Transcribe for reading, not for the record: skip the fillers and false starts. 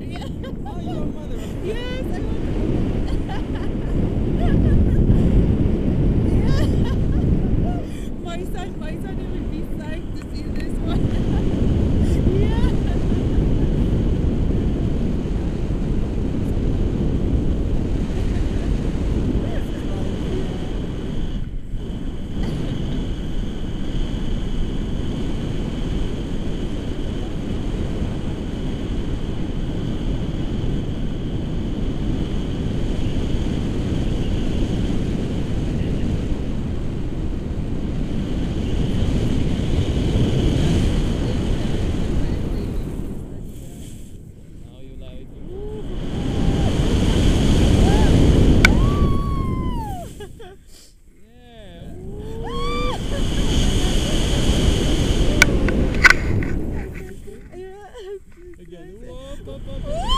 Yeah. Oh, you're a mother. Yes, I want yeah. My son will be psyched to see this one. Yeah. Now you like it. Yeah. Yeah. Again. Whoop, whoop, whoop.